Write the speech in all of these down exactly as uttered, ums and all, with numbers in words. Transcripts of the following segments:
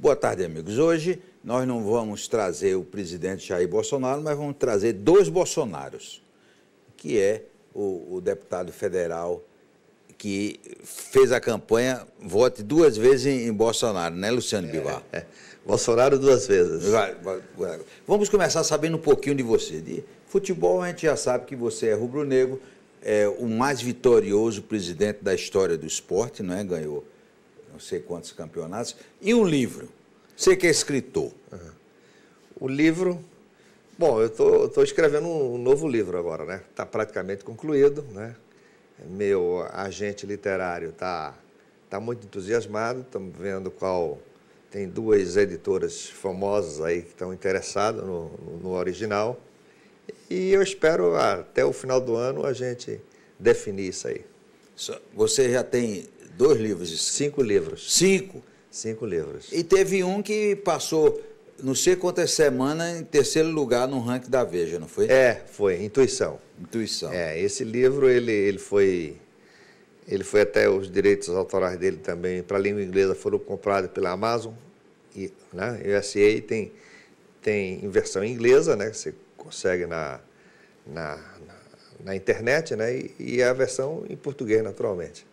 Boa tarde, amigos. Hoje nós não vamos trazer o presidente Jair Bolsonaro, mas vamos trazer dois Bolsonaros, que é o, o deputado federal que fez a campanha Vote Duas Vezes em, em Bolsonaro, né, Luciano Bivar? É, é. Bolsonaro duas vezes. Vai, vai, vai. Vamos começar sabendo um pouquinho de você. De futebol, a gente já sabe que você é rubro-negro, é o mais vitorioso presidente da história do esporte, não é? Ganhou não sei quantos campeonatos. E um livro? Você que é escritor. Uhum. O livro... Bom, eu tô, tô escrevendo um novo livro agora, né? Está praticamente concluído, né? Meu agente literário está tá muito entusiasmado, estamos vendo qual... Tem duas editoras famosas aí que estão interessadas no, no, no original. E eu espero, até o final do ano, a gente definir isso aí. Você já tem dois livros? Cinco livros. Cinco? Cinco livros. E teve um que passou, não sei quantas semanas, em terceiro lugar no ranking da Veja, não foi? É, foi. Intuição. Intuição. É, esse livro, ele, ele foi... Ele foi até os direitos autorais dele também, para a língua inglesa, foram comprados pela Amazon, e, né, U S A tem, tem em versão inglesa, né, que você consegue na, na, na, na internet, né, e, e a versão em português, naturalmente.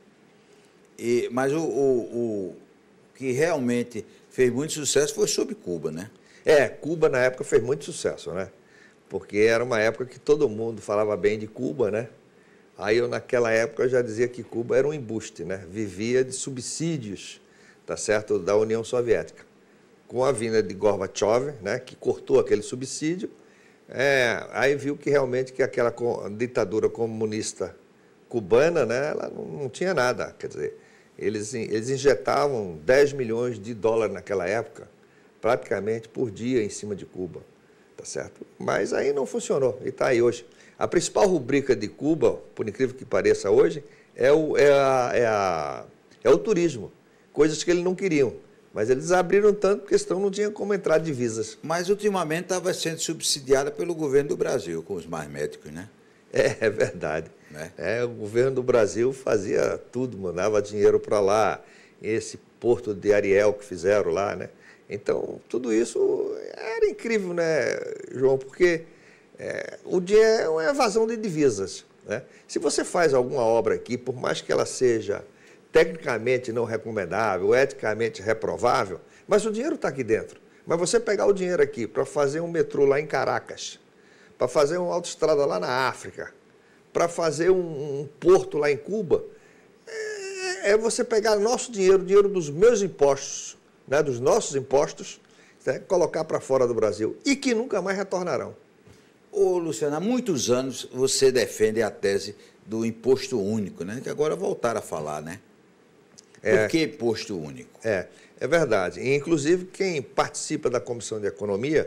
E, mas o, o, o que realmente fez muito sucesso foi sobre Cuba, né? É, Cuba na época fez muito sucesso, né, porque era uma época que todo mundo falava bem de Cuba, né. Aí eu, naquela época, eu já dizia que Cuba era um embuste, né? Vivia de subsídios, tá certo, da União Soviética. Com a vinda de Gorbachev, né, que cortou aquele subsídio, é, aí viu que realmente que aquela ditadura comunista cubana, né, ela não, não tinha nada. Quer dizer, eles, eles injetavam dez milhões de dólares naquela época, praticamente por dia em cima de Cuba, tá certo? Mas aí não funcionou, e está aí hoje. A principal rubrica de Cuba, por incrível que pareça hoje, é o, é a, é a, é o turismo, coisas que eles não queriam. Mas eles abriram tanto porque senão não tinha como entrar divisas. Mas ultimamente estava sendo subsidiada pelo governo do Brasil, com os mais médicos, né? É, é verdade. Né? É, o governo do Brasil fazia tudo, mandava dinheiro para lá, esse porto de Ariel que fizeram lá, né? Então, tudo isso era incrível, né, João? Porque... É, o dinheiro é uma evasão de divisas, né? Se você faz alguma obra aqui, por mais que ela seja tecnicamente não recomendável, eticamente reprovável, mas o dinheiro está aqui dentro. Mas você pegar o dinheiro aqui para fazer um metrô lá em Caracas, para fazer uma autoestrada lá na África, para fazer um, um porto lá em Cuba, é, é você pegar nosso dinheiro, o dinheiro dos meus impostos, né, dos nossos impostos, né, colocar para fora do Brasil e que nunca mais retornarão. Ô, Luciano, há muitos anos você defende a tese do imposto único, né? Que agora voltaram a falar, né? É, Por que imposto único? É, é verdade. E, inclusive, quem participa da Comissão de Economia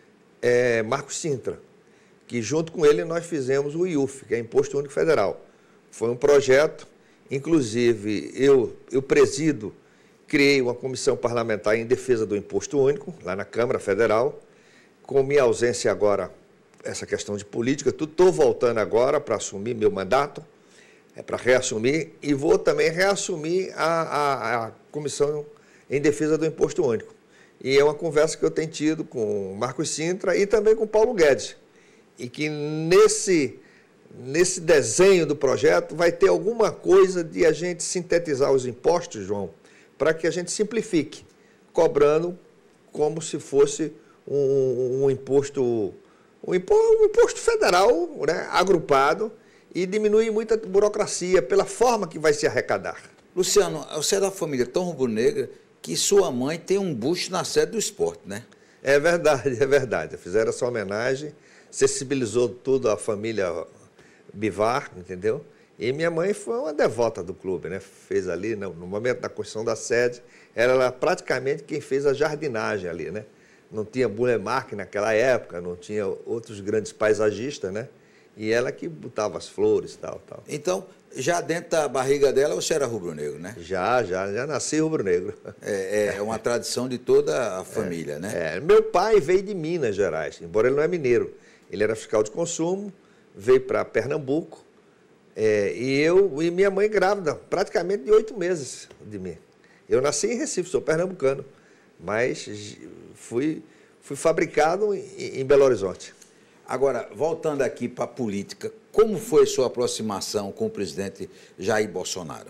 é Marcos Sintra, que junto com ele nós fizemos o I U F, que é Imposto Único Federal. Foi um projeto, inclusive eu, eu presido, criei uma comissão parlamentar em defesa do imposto único, lá na Câmara Federal, com minha ausência agora, essa questão de política, estou voltando agora para assumir meu mandato, é para reassumir, e vou também reassumir a, a, a Comissão em Defesa do Imposto Único. E é uma conversa que eu tenho tido com Marcos Sintra e também com Paulo Guedes, e que nesse, nesse desenho do projeto vai ter alguma coisa de a gente sintetizar os impostos, João, para que a gente simplifique, cobrando como se fosse um, um imposto... Um imposto federal, né, agrupado, e diminuir muita burocracia pela forma que vai se arrecadar. Luciano, você é da família tão rubro-negra que sua mãe tem um busto na sede do esporte, né? É verdade, é verdade. Fizeram essa homenagem, sensibilizou toda a família Bivar, entendeu? E minha mãe foi uma devota do clube, né? Fez ali, no momento da construção da sede, ela era praticamente quem fez a jardinagem ali, né? Não tinha Bulemark naquela época, não tinha outros grandes paisagistas, né? E ela que botava as flores e tal, tal. Então, já dentro da barriga dela, você era rubro-negro, né? Já, já, já nasci rubro-negro. É, é uma tradição de toda a família, é, né? É. Meu pai veio de Minas Gerais, embora ele não é mineiro. Ele era fiscal de consumo, veio para Pernambuco, é, e eu e minha mãe grávida, praticamente de oito meses de mim. Eu nasci em Recife, sou pernambucano. mas fui, fui fabricado em, em Belo Horizonte. Agora, voltando aqui para a política, como foi sua aproximação com o presidente Jair Bolsonaro?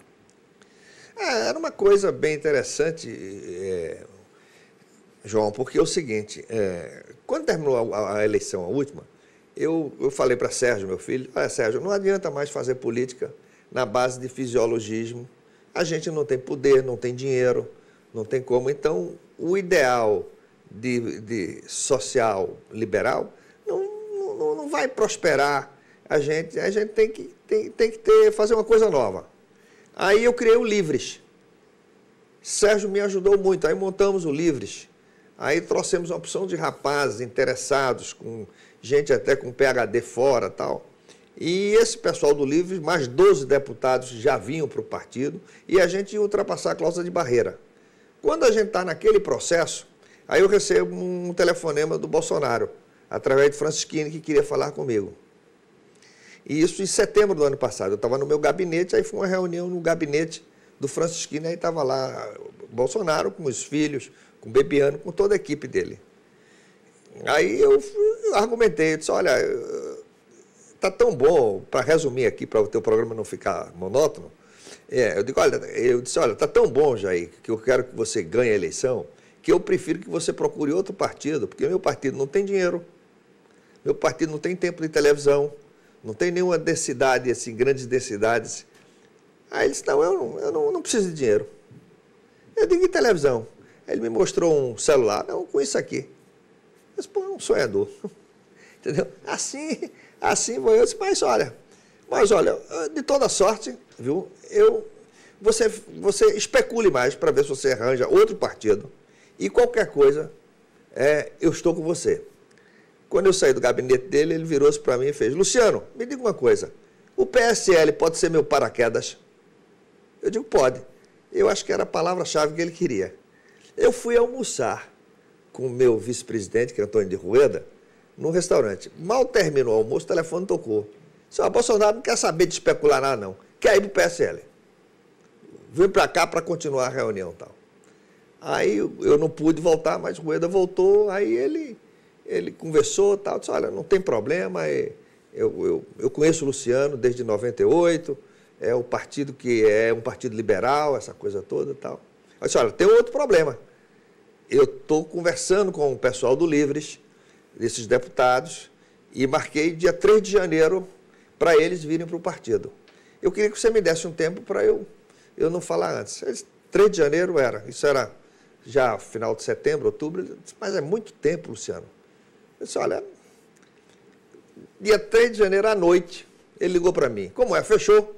É, era uma coisa bem interessante, é, João, porque é o seguinte, é, quando terminou a, a eleição, a última, eu, eu falei para Sérgio, meu filho, olha, Sérgio, não adianta mais fazer política na base de fisiologismo, a gente não tem poder, não tem dinheiro, não tem como. Então, o ideal de, de social liberal não, não, não vai prosperar. A gente, a gente tem que, tem, tem que ter, fazer uma coisa nova. Aí eu criei o Livres. Sérgio me ajudou muito, aí montamos o Livres. Aí trouxemos uma opção de rapazes interessados, com gente até com P H D fora e tal. E esse pessoal do Livres, mais doze deputados já vinham para o partido e a gente ia ultrapassar a cláusula de barreira. Quando a gente está naquele processo, aí eu recebo um telefonema do Bolsonaro, através de Francisquini, que queria falar comigo. E isso em setembro do ano passado. Eu estava no meu gabinete, aí foi uma reunião no gabinete do Francisquini, aí estava lá o Bolsonaro com os filhos, com o Bebiano, com toda a equipe dele. Aí eu argumentei, eu disse, olha, está tão bom, para resumir aqui, para o teu programa não ficar monótono, é, eu, digo, olha, eu disse, olha, está tão bom, Jair, que eu quero que você ganhe a eleição, que eu prefiro que você procure outro partido, porque o meu partido não tem dinheiro, meu partido não tem tempo de televisão, não tem nenhuma densidade, assim, grandes densidades. Aí ele disse, não, eu não, eu não, não preciso de dinheiro. Eu digo, e televisão? Aí ele me mostrou um celular, não, com isso aqui. Eu disse, pô, é um sonhador. Entendeu? Assim, assim foi eu disse, mas olha, mas olha, de toda sorte, viu, eu, você, você especule mais para ver se você arranja outro partido e qualquer coisa, é, eu estou com você. Quando eu saí do gabinete dele, ele virou-se para mim e fez, Luciano, me diga uma coisa, o P S L pode ser meu paraquedas? Eu digo, pode. Eu acho que era a palavra-chave que ele queria. Eu fui almoçar com o meu vice-presidente, que é Antônio de Rueda, num restaurante. Mal terminou o almoço, o telefone tocou. Senhor Bolsonaro não quer saber de especular nada, não. Quer ir para o P S L. Vim para cá para continuar a reunião e tal. Aí eu não pude voltar, mas o Rueda voltou, aí ele, ele conversou e tal, disse, olha, não tem problema, eu, eu, eu conheço o Luciano desde noventa e oito, é o partido que é um partido liberal, essa coisa toda e tal. Eu disse, olha, tem outro problema. Eu estou conversando com o pessoal do Livres, desses deputados, e marquei dia três de janeiro para eles virem para o partido. Eu queria que você me desse um tempo para eu, eu não falar antes. Eles, três de janeiro era, isso era já final de setembro, outubro, disse, mas é muito tempo, Luciano. Eu disse, olha, dia três de janeiro à noite, ele ligou para mim. Como é? Fechou?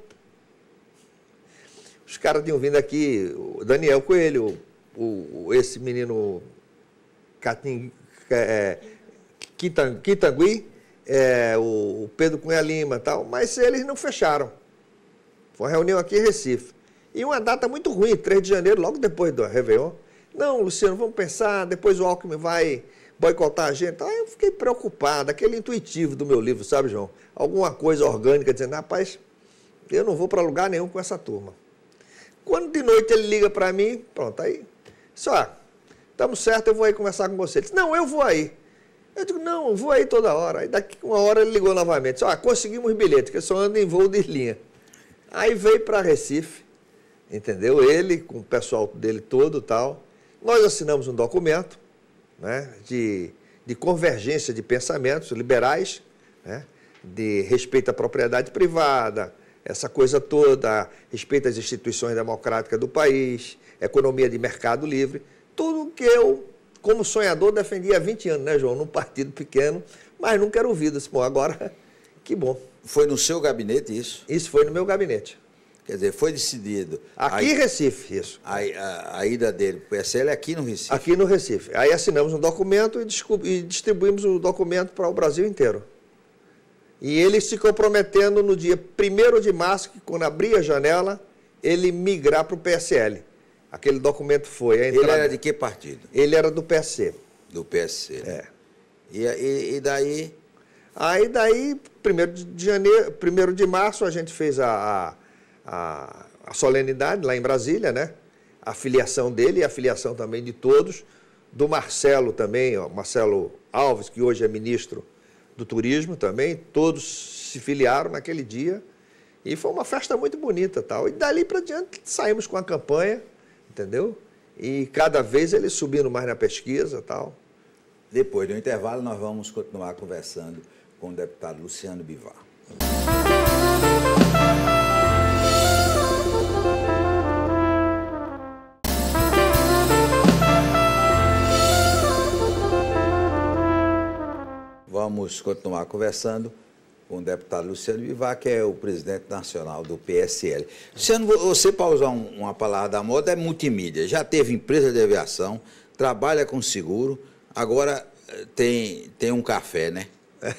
Os caras tinham vindo aqui, o Daniel Coelho, o, o, esse menino Catim, é, Quitangui, é, o, o Pedro Cunha Lima e tal, mas eles não fecharam. Foi uma reunião aqui em Recife. E uma data muito ruim, três de janeiro, logo depois do Réveillon. Não, Luciano, vamos pensar, depois o Alckmin vai boicotar a gente. Aí eu fiquei preocupado, aquele intuitivo do meu livro, sabe, João? Alguma coisa orgânica, dizendo, rapaz, eu não vou para lugar nenhum com essa turma. Quando de noite ele liga para mim, pronto, aí, só, estamos certo, eu vou aí conversar com você. Ele disse, não, eu vou aí. Eu digo, não, eu vou aí toda hora. Aí daqui uma hora ele ligou novamente, disse, ó, conseguimos bilhete, que eu só ando em voo de linha. Aí veio para Recife, entendeu? Ele, com o pessoal dele todo e tal. Nós assinamos um documento, né, de, de convergência de pensamentos liberais, né, de respeito à propriedade privada, essa coisa toda, respeito às instituições democráticas do país, economia de mercado livre, tudo que eu, como sonhador, defendi há vinte anos, né, João? Num partido pequeno, mas nunca era ouvido. Disse, bom, agora, que bom. Foi no seu gabinete isso? Isso foi no meu gabinete. Quer dizer, foi decidido. Aqui em Recife, isso. A, a, a ida dele para o P S L é aqui no Recife? Aqui no Recife. Aí assinamos um documento e, e distribuímos o documento para o Brasil inteiro. E ele se comprometendo no dia primeiro de março, que quando abrir a janela, ele migrar para o P S L. Aquele documento foi a entrada. Ele era de que partido? Ele era do P S C. Do P S C. É. E, e, e daí? Aí daí, primeiro de janeiro, primeiro de março, a gente fez a, a, a solenidade lá em Brasília, né? A filiação dele e a filiação também de todos do Marcelo também, ó, Marcelo Alves, que hoje é ministro do Turismo também, todos se filiaram naquele dia e foi uma festa muito bonita, tal. E dali para diante saímos com a campanha, entendeu? E cada vez ele subindo mais na pesquisa, tal. Depois do intervalo, nós vamos continuar conversando com o deputado Luciano Bivar. Vamos continuar conversando com o deputado Luciano Bivar, que é o presidente nacional do P S L. Luciano, você, para usar um, uma palavra da moda, é multimídia. Já teve empresa de aviação, trabalha com seguro, agora tem, tem um café, né?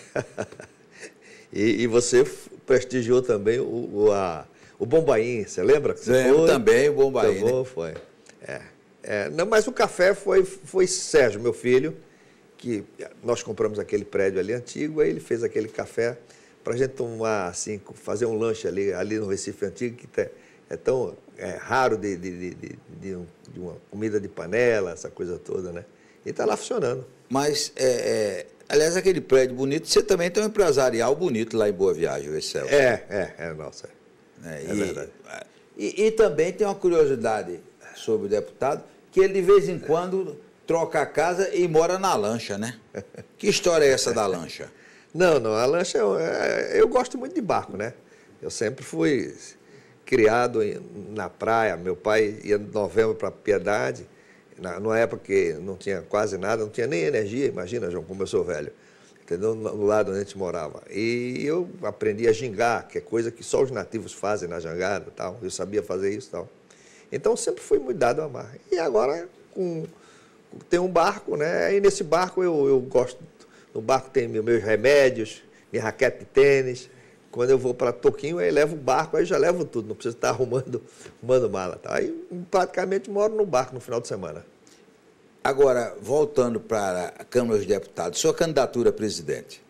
e, e você prestigiou também o, o, a, o Bombaim, você lembra? Que você Eu foi? também, o Bombaim, né? Foi. É, é, não, mas o café foi, foi Sérgio, meu filho, que nós compramos aquele prédio ali antigo, aí ele fez aquele café para a gente tomar, assim, fazer um lanche ali, ali no Recife Antigo, que é tão é, raro de, de, de, de, de uma comida de panela, essa coisa toda, né? E está lá funcionando. Mas, é, é, aliás, aquele prédio bonito, você também tem um empresarial bonito lá em Boa Viagem, o Excel. É, é, é, nossa. É, é e, verdade. E, e também tem uma curiosidade sobre o deputado, que ele de vez em quando troca a casa e mora na lancha, né? Que história é essa da lancha? Não, não, a lancha, eu, eu gosto muito de barco, né? Eu sempre fui criado na praia, meu pai ia em novembro para Piedade, na, numa época que não tinha quase nada, não tinha nem energia, imagina, João, como eu sou velho, entendeu? No lado onde a gente morava. E eu aprendi a gingar, que é coisa que só os nativos fazem na jangada e tal, eu sabia fazer isso e tal. Então sempre fui muito dado a mar. E agora, com... tem um barco, né? E nesse barco eu, eu gosto. No barco tem meus remédios, minha raquete de tênis. Quando eu vou para Toquinho, aí levo o barco, aí já levo tudo, não preciso estar arrumando, arrumando mala. Tá? Aí praticamente moro no barco no final de semana. Agora, voltando para a Câmara dos Deputados, sua candidatura a presidente?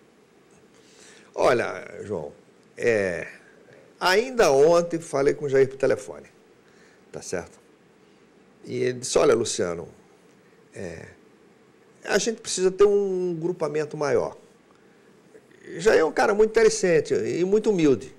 Olha, João, é, ainda ontem falei com o Jair por telefone, tá certo? E ele disse, olha, Luciano, É, a gente precisa ter um grupamento maior. Já é um cara muito interessante e muito humilde.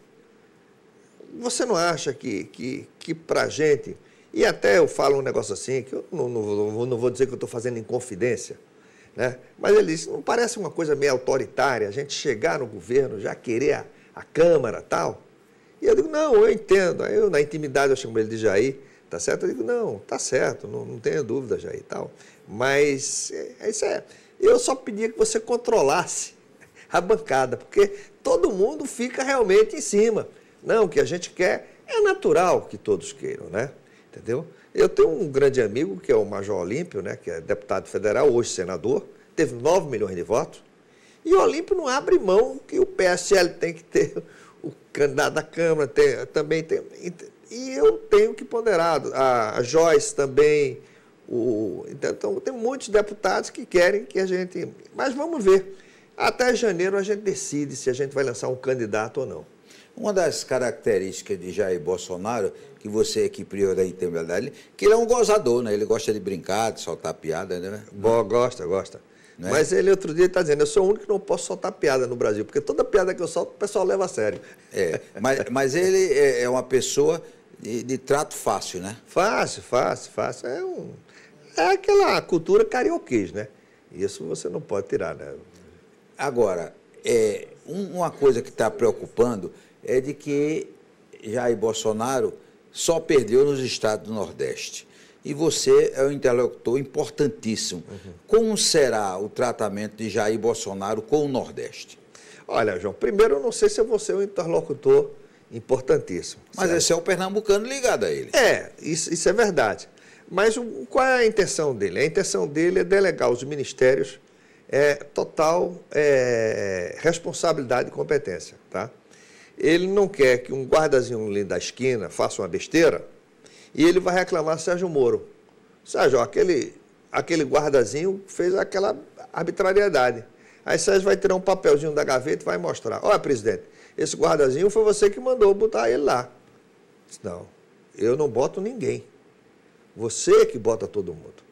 Você não acha que, que, que para a gente, e até eu falo um negócio assim, que eu não, não, não vou dizer que eu estou fazendo em confidência, né? Mas ele disse, não parece uma coisa meio autoritária, a gente chegar no governo, já querer a, a Câmara e tal? E eu digo, não, eu entendo. Aí eu, na intimidade, eu chamo ele de Jair, tá certo? Eu digo, não, tá certo, não, não tenha dúvida, Jair e tal. Mas é, isso é, eu só pedia que você controlasse a bancada, porque todo mundo fica realmente em cima. Não, o que a gente quer é natural que todos queiram, né? Entendeu? Eu tenho um grande amigo, que é o Major Olímpio, né? Que é deputado federal, hoje senador, teve nove milhões de votos, e o Olímpio não abre mão que o P S L tem que ter, o candidato da Câmara tem, também tem, e eu tenho que ponderar, a, a Joyce também. O, então, tem muitos deputados que querem que a gente... Mas vamos ver. Até janeiro a gente decide se a gente vai lançar um candidato ou não. Uma das características de Jair Bolsonaro, que você aqui prioriza da intimidade, que ele é um gozador, né? Ele gosta de brincar, de soltar piada, né? Boa, gosta, gosta. É? Mas ele outro dia está dizendo, eu sou o único que não posso soltar piada no Brasil, porque toda piada que eu solto o pessoal leva a sério. É, mas, mas ele é uma pessoa de, de trato fácil, né? Fácil, fácil, fácil. É um... É aquela cultura carioquês, né? Isso você não pode tirar, né? Agora, é, uma coisa que está preocupando é de que Jair Bolsonaro só perdeu nos estados do Nordeste. E você é um interlocutor importantíssimo. Uhum. Como será o tratamento de Jair Bolsonaro com o Nordeste? Olha, João, primeiro eu não sei se eu vou ser um interlocutor importantíssimo. Mas certo? Esse é o pernambucano ligado a ele. É, isso, isso é verdade. Mas o, qual é a intenção dele? A intenção dele é delegar aos ministérios é, total é, responsabilidade e competência. Tá? Ele não quer que um guardazinho ali da esquina faça uma besteira e ele vai reclamar Sérgio Moro. Sérgio, aquele, aquele guardazinho fez aquela arbitrariedade. Aí Sérgio vai tirar um papelzinho da gaveta e vai mostrar. Olha, presidente, esse guardazinho foi você que mandou botar ele lá. Não, eu não boto ninguém. Você que bota todo mundo.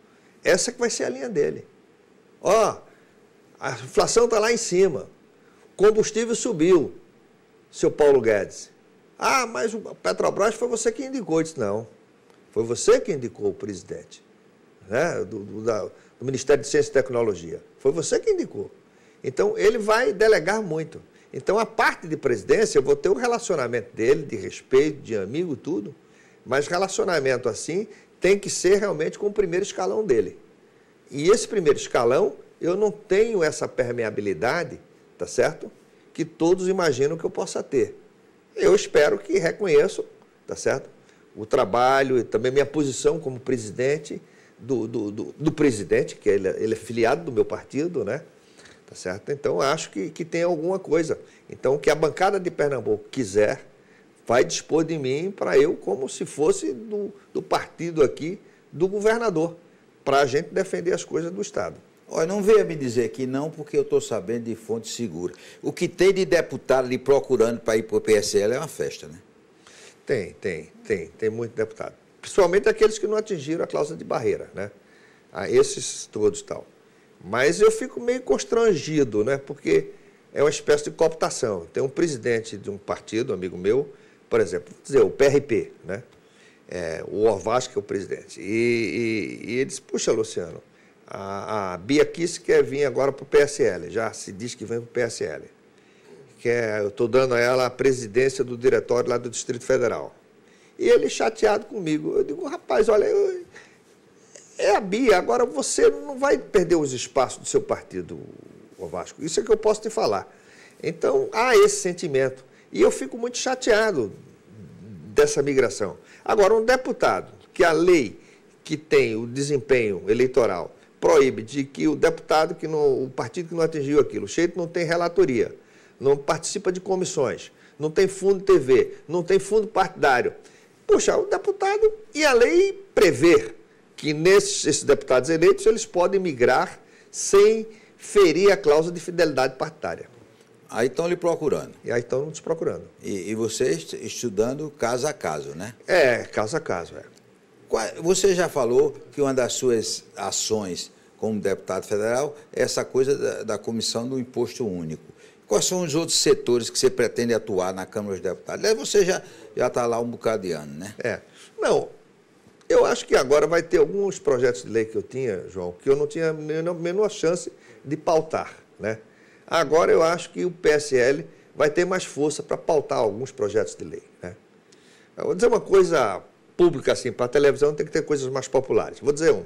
essa que vai ser a linha dele. Ó, a inflação está lá em cima, combustível subiu, seu Paulo Guedes. Ah, mas o Petrobras foi você que indicou. Eu disse, não, foi você que indicou o presidente, né, do, do, da, do Ministério de Ciência e Tecnologia. Foi você que indicou. Então, ele vai delegar muito. Então, a parte de presidência, eu vou ter o relacionamento dele, de respeito, de amigo, tudo, mas relacionamento assim tem que ser realmente com o primeiro escalão dele. E esse primeiro escalão, eu não tenho essa permeabilidade, tá certo? Que todos imaginam que eu possa ter. Eu espero que reconheçam, tá certo? O trabalho e também minha posição como presidente do, do, do, do presidente, que ele, ele é filiado do meu partido, né? Tá certo? Então, acho que, que tem alguma coisa. Então, o que a bancada de Pernambuco quiser, vai dispor de mim para eu, como se fosse do, do partido aqui, do governador, para a gente defender as coisas do Estado. Olha, não venha me dizer que não, porque eu estou sabendo de fonte segura. O que tem de deputado ali procurando para ir para o P S L é uma festa, né? Tem, tem, tem. Tem muito deputado. Principalmente aqueles que não atingiram a cláusula de barreira, né? Ah, esses todos tal. Mas eu fico meio constrangido, né? Porque é uma espécie de cooptação. Tem um presidente de um partido, um amigo meu, por exemplo, vou dizer, o P R P, né? É, o Orvasco é o presidente. E, e, e ele disse, puxa, Luciano, a, a Bia Kicis quer vir agora para o P S L, já se diz que vem para o P S L. Que é, eu estou dando a ela a presidência do diretório lá do Distrito Federal. E ele chateado comigo. Eu digo, rapaz, olha, eu, é a Bia, agora você não vai perder os espaços do seu partido, o Vasco. Isso é que eu posso te falar. Então, há esse sentimento. E eu fico muito chateado dessa migração. Agora, um deputado que a lei que tem o desempenho eleitoral proíbe de que o deputado, que não, o partido que não atingiu aquilo, o jeito não tem relatoria, não participa de comissões, não tem fundo T V, não tem fundo partidário. Puxa, o deputado e a lei prever que nesses esses deputados eleitos eles podem migrar sem ferir a cláusula de fidelidade partidária. Aí estão lhe procurando. E aí estão nos procurando. E, e você estudando caso a caso, né? É, caso a caso, é. Você já falou que uma das suas ações como deputado federal é essa coisa da, da comissão do imposto único. Quais são os outros setores que você pretende atuar na Câmara dos Deputados? Aí você já já está lá um bocado de ano, né? É. Não, eu acho que agora vai ter alguns projetos de lei que eu tinha, João, que eu não tinha a menor chance de pautar, né? Agora eu acho que o P S L vai ter mais força para pautar alguns projetos de lei, né? Eu vou dizer uma coisa pública assim, para a televisão tem que ter coisas mais populares. Vou dizer uma.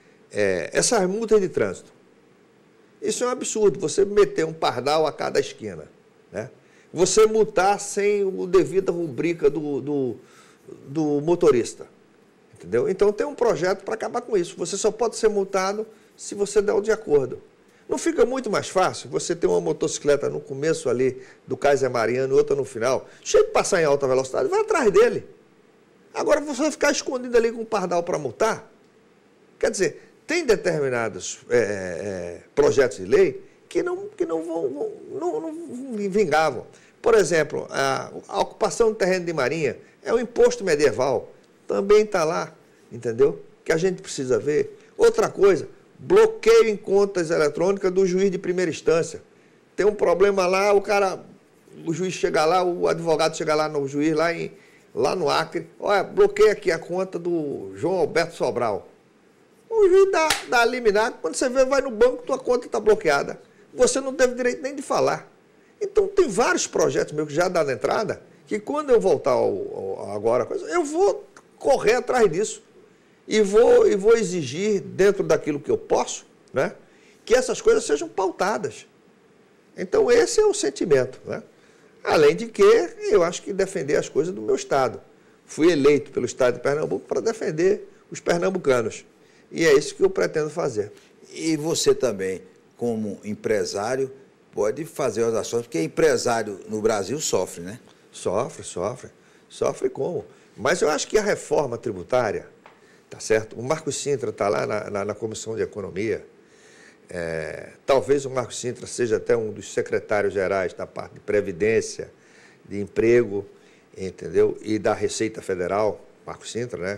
É, essas multas de trânsito. Isso é um absurdo, você meter um pardal a cada esquina, né? Você multar sem o devido rubrica do, do, do motorista, entendeu? Então tem um projeto para acabar com isso. Você só pode ser multado se você der o de acordo. Não fica muito mais fácil você ter uma motocicleta no começo ali do Kaiser Mariano e outra no final, cheio de passar em alta velocidade, vai atrás dele. Agora você vai ficar escondido ali com um pardal para multar? Quer dizer, tem determinados é, é, projetos de lei que não, que não, vão, vão, não, não vingavam. Por exemplo, a, a ocupação do terreno de marinha é um imposto medieval. Também está lá, entendeu? Que a gente precisa ver. Outra coisa, bloqueio em contas eletrônicas do juiz de primeira instância. Tem um problema lá, o cara, o juiz chega lá, o advogado chega lá no juiz, lá, em, lá no Acre, olha, bloqueia aqui a conta do João Alberto Sobral. O juiz dá, dá liminar, quando você vê, vai no banco, tua conta está bloqueada. Você não teve direito nem de falar. Então, tem vários projetos meus que já dão entrada, que quando eu voltar ao, ao, agora, eu vou correr atrás disso. E vou, e vou exigir, dentro daquilo que eu posso, né, que essas coisas sejam pautadas. Então, esse é o sentimento, né? Além de que, eu acho que defender as coisas do meu Estado. Fui eleito pelo Estado de Pernambuco para defender os pernambucanos. E é isso que eu pretendo fazer. E você também, como empresário, pode fazer as ações, porque empresário no Brasil sofre, né? Sofre, sofre. Sofre como? Mas eu acho que a reforma tributária, tá certo? O Marcos Cintra está lá na, na, na Comissão de Economia. É, talvez o Marcos Cintra seja até um dos secretários gerais da parte de Previdência, de Emprego, entendeu? E da Receita Federal, Marcos Cintra, né?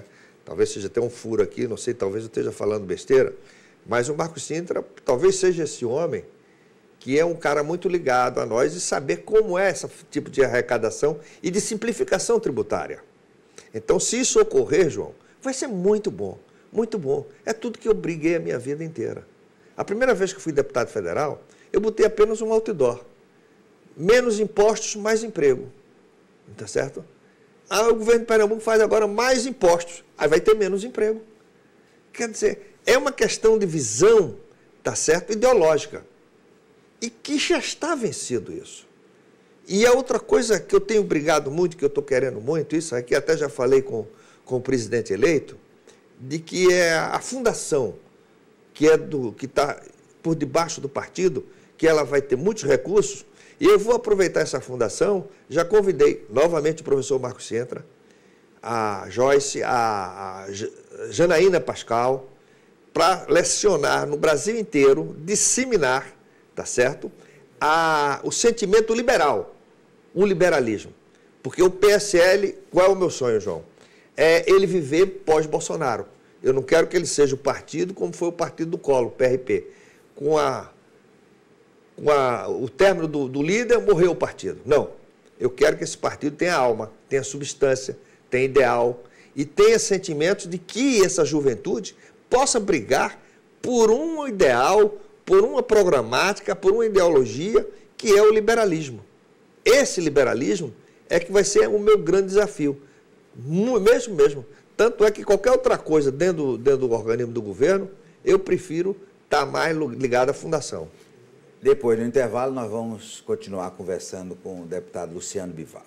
talvez seja até um furo aqui, não sei, talvez eu esteja falando besteira, mas o Marcos Sintra talvez seja esse homem que é um cara muito ligado a nós e saber como é esse tipo de arrecadação e de simplificação tributária. Então, se isso ocorrer, João, vai ser muito bom, muito bom. É tudo que eu briguei a minha vida inteira. A primeira vez que fui deputado federal, eu botei apenas um outdoor. Menos impostos, mais emprego. Tá certo? Ah, o governo de Pernambuco faz agora mais impostos. Aí vai ter menos emprego. Quer dizer, é uma questão de visão, tá certo? Ideológica. E que já está vencido isso. E a outra coisa que eu tenho brigado muito, que eu estou querendo muito, isso aqui até já falei com, com o presidente eleito, de que é a fundação, que é do que está por debaixo do partido, que ela vai ter muitos recursos, e eu vou aproveitar essa fundação, já convidei novamente o professor Marcos Sintra, a Joyce, a, a Janaína Pascal, para lecionar no Brasil inteiro, disseminar, tá certo? A, o sentimento liberal, o liberalismo. Porque o P S L, qual é o meu sonho, João? É ele viver pós-Bolsonaro. Eu não quero que ele seja o partido como foi o partido do Collor, o P R P. Com, a, com a, o término do, do líder, morreu o partido. Não. Eu quero que esse partido tenha alma, tenha substância, tenha ideal e tenha sentimentos de que essa juventude possa brigar por um ideal, por uma programática, por uma ideologia, que é o liberalismo. Esse liberalismo é que vai ser o meu grande desafio. Mesmo, mesmo. Tanto é que qualquer outra coisa dentro, dentro do organismo do governo, eu prefiro estar mais ligado à fundação. Depois do intervalo, nós vamos continuar conversando com o deputado Luciano Bivar.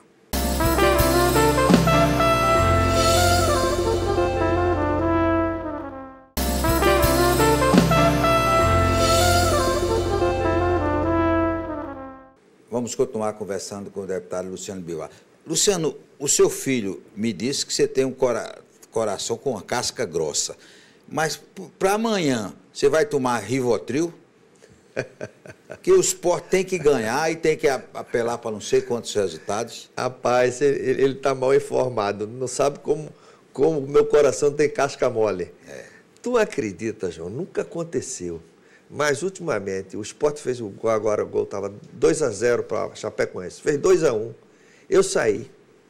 Vamos continuar conversando com o deputado Luciano Bivar. Luciano, o seu filho me disse que você tem um cora coração com uma casca grossa. Mas para amanhã, você vai tomar Rivotril? Que o Sport tem que ganhar e tem que apelar para não sei quantos resultados. Rapaz, ele está mal informado. Não sabe como o meu coração tem casca mole. É. Tu acredita, João? Nunca aconteceu. Mas, ultimamente, o Sport fez o gol, agora o gol estava dois a zero para Chapecoense, fez dois a um. Eu saí.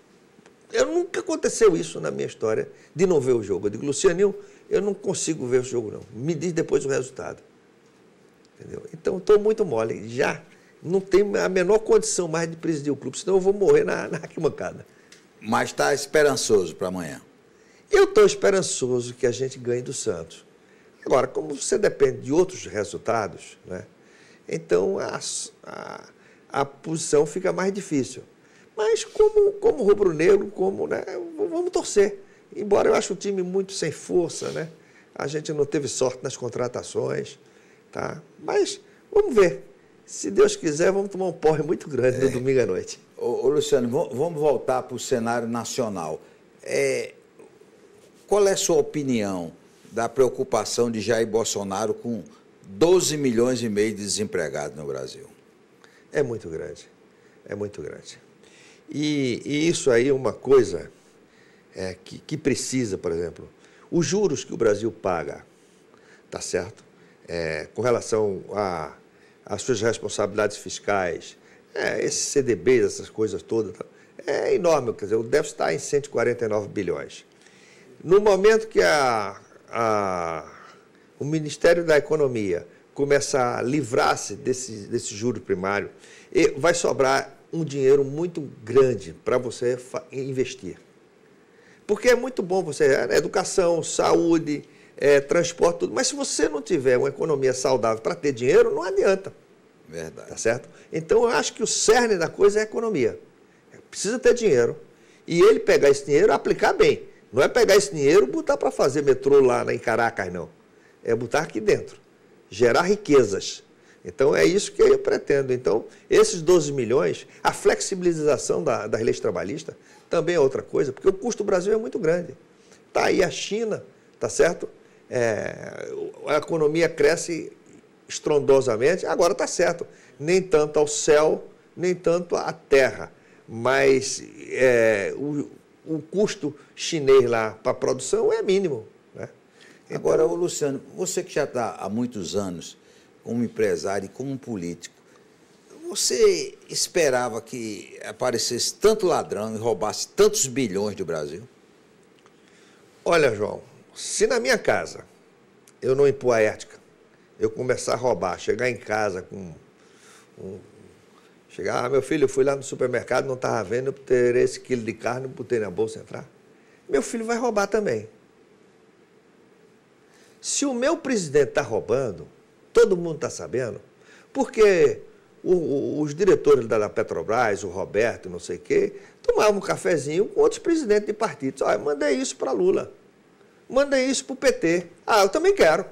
Eu nunca aconteceu isso na minha história, de não ver o jogo. Eu digo, Lucianinho, eu não consigo ver o jogo, não. Me diz depois o resultado. Entendeu? Então, estou muito mole. Já não tenho a menor condição mais de presidir o clube, senão eu vou morrer na, na arquibancada. Mas está esperançoso para amanhã? Eu estou esperançoso que a gente ganhe do Santos. Agora, como você depende de outros resultados, né, então a, a, a posição fica mais difícil. Mas como, como rubro-negro, como, né, vamos torcer. Embora eu ache o time muito sem força, né, a gente não teve sorte nas contratações, tá? Mas vamos ver. Se Deus quiser, vamos tomar um porre muito grande no é. domingo à noite. Ô, ô Luciano, vamos voltar para o cenário nacional. É, qual é a sua opinião da preocupação de Jair Bolsonaro com doze milhões e meio de desempregados no Brasil? É muito grande, é muito grande. E, e isso aí é uma coisa é, que, que precisa, por exemplo, os juros que o Brasil paga, tá certo? É, com relação às suas responsabilidades fiscais, é, esses C D Bs, essas coisas todas, é enorme, quer dizer, o déficit está em cento e quarenta e nove bilhões. No momento que a A, o Ministério da Economia começar a livrar-se desse, desse juro primário, vai sobrar um dinheiro muito grande para você investir. Porque é muito bom você, é, educação, saúde, é, transporte, tudo, mas se você não tiver uma economia saudável para ter dinheiro, não adianta. Verdade. Tá certo? Então, eu acho que o cerne da coisa é a economia. Precisa ter dinheiro. E ele pegar esse dinheiro e aplicar bem. Não é pegar esse dinheiro e botar para fazer metrô lá em Caracas, não. É botar aqui dentro. Gerar riquezas. Então, é isso que eu pretendo. Então, esses doze milhões, a flexibilização da, das leis trabalhistas também é outra coisa, porque o custo do Brasil é muito grande. Está aí a China, tá certo? É, a economia cresce estrondosamente. Agora está certo. Nem tanto ao céu, nem tanto à terra. Mas é, o o custo chinês lá para a produção é mínimo, né? Então, agora, ô Luciano, você que já está há muitos anos como empresário e como político, você esperava que aparecesse tanto ladrão e roubasse tantos bilhões do Brasil? olha, João, se na minha casa eu não impor a ética, eu começar a roubar, chegar em casa com... Um, chegar, ah, meu filho, eu fui lá no supermercado, não estava vendo, eu terei esse quilo de carne, botei na bolsa entrar. Meu filho vai roubar também. Se o meu presidente está roubando, todo mundo está sabendo, porque o, o, os diretores da Petrobras, o Roberto, não sei o quê, tomavam um cafezinho com outros presidentes de partidos. Olha, mandei isso para Lula, mandei isso para o P T. Ah, eu também quero.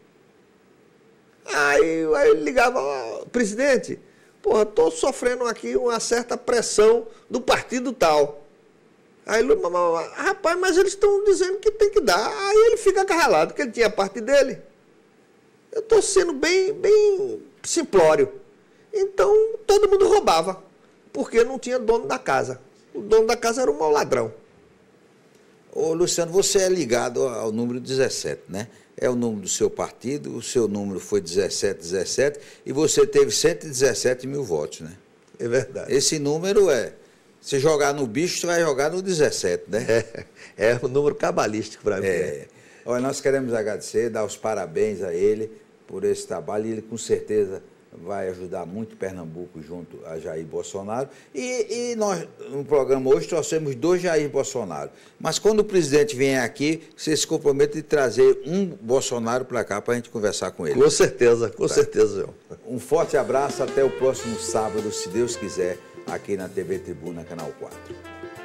Aí, aí ele ligava, oh, presidente, porra, estou sofrendo aqui uma certa pressão do partido tal. Aí ele, rapaz, mas eles estão dizendo que tem que dar. Aí ele fica agarralado, porque ele tinha a parte dele. Eu estou sendo bem, bem simplório. Então, todo mundo roubava, porque não tinha dono da casa. O dono da casa era um mau ladrão. Ô, Luciano, você é ligado ao número dezessete, né? É o número do seu partido, o seu número foi dezessete dezessete e você teve cento e dezessete mil votos, né? É verdade. Esse número é... Se jogar no bicho, você vai jogar no dezessete, né? É, é um número cabalístico para mim. É. Olha, nós queremos agradecer, dar os parabéns a ele por esse trabalho. E ele, com certeza, vai ajudar muito Pernambuco junto a Jair Bolsonaro. E, e nós, no programa hoje, trouxemos dois Jair Bolsonaro. Mas quando o presidente vier aqui, você se compromete de trazer um Bolsonaro para cá para a gente conversar com ele. Com certeza, com tá. certeza, João. Um forte abraço, até o próximo sábado, se Deus quiser, aqui na T V Tribuna, Canal quatro.